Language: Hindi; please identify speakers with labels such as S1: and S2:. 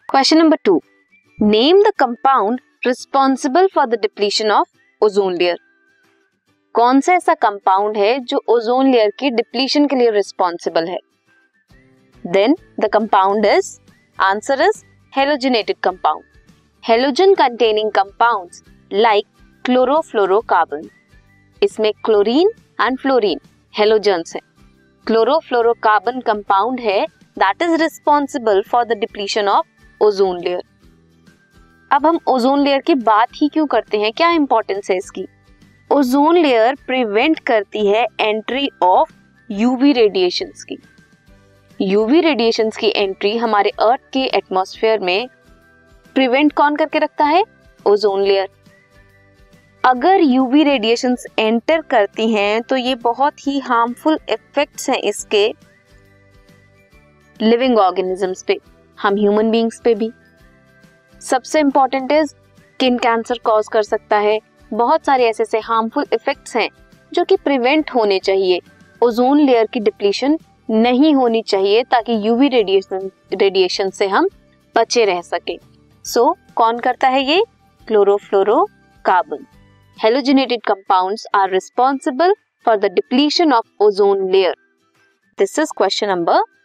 S1: Question number 2, name the compound responsible for the depletion of ozone layer. कौन सा ऐसा कंपाउंड है जो ओजोन लेयर की डिप्लीशन के लिए रिस्पॉन्सिबल है? Then the compound is, answer is halogenated compound. Halogen containing compounds like chlorofluorocarbon, इसमें क्लोरीन एंड फ्लोरीन हेलोजन्स हैं। क्लोरोफ्लोरोकार्बन कंपाउंड है that is responsible for the depletion of ozone layer. अब हम ओजोन लेयर की बात ही क्यों करते हैं, क्या इंपॉर्टेंस है इसकी? ओजोन लेयर प्रिवेंट करती है एंट्री ऑफ यूवी रेडिएशंस की। यूवी रेडिएशंस की एंट्री हमारे अर्थ के एटमॉस्फेयर में प्रिवेंट कौन करके रखता है? Ozone layer. अगर यूवी रेडिएशंस एंटर करती हैं तो ये बहुत ही हार्मफुल इफेक्ट्स हैं इसके लिविंग ऑर्गेनिजम्स पे, हम ह्यूमन बीइंग्स पे भी। सबसे important is skin cancer cause कर सकता है। बहुत सारे ऐसे हार्मफुल इफेक्ट्स हैं जो कि प्रिवेंट होने चाहिए। ओजोन लेयर की डिप्लीशन नहीं होनी चाहिए ताकि यूवी रेडिएशन से हम बचे रह सके। सो कौन करता है ये? Chlorofluorocarbon. Halogenated compounds are responsible for the depletion of ozone layer. This is question number